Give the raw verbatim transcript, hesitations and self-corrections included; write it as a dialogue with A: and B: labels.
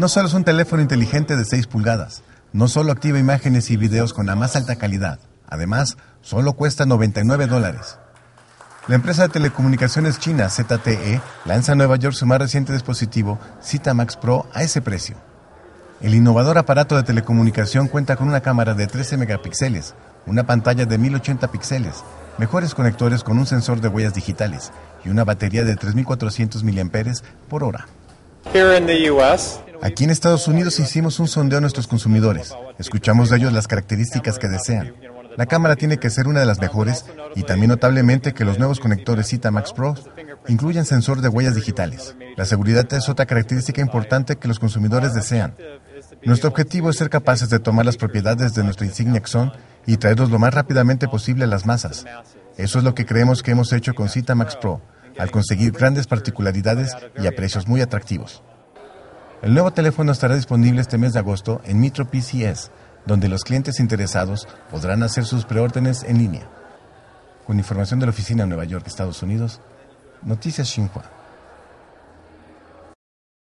A: No solo es un teléfono inteligente de seis pulgadas, no solo activa imágenes y videos con la más alta calidad, además, solo cuesta noventa y nueve dólares. La empresa de telecomunicaciones china Z T E lanza en Nueva York su más reciente dispositivo, Zeta Max Pro, a ese precio. El innovador aparato de telecomunicación cuenta con una cámara de trece megapíxeles, una pantalla de mil ochenta píxeles, mejores conectores con un sensor de huellas digitales y una batería de tres mil cuatrocientos miliamperios por hora. Aquí en Estados Unidos hicimos un sondeo a nuestros consumidores. Escuchamos de ellos las características que desean. La cámara tiene que ser una de las mejores y también notablemente que los nuevos conectores Zeta Max Pro incluyen sensor de huellas digitales. La seguridad es otra característica importante que los consumidores desean. Nuestro objetivo es ser capaces de tomar las propiedades de nuestra insignia Axon y traerlos lo más rápidamente posible a las masas. Eso es lo que creemos que hemos hecho con Zeta Max Pro, al conseguir grandes particularidades y a precios muy atractivos. El nuevo teléfono estará disponible este mes de agosto en Metro P C S, donde los clientes interesados podrán hacer sus preórdenes en línea. Con información de la oficina en Nueva York, Estados Unidos, Noticias Xinhua.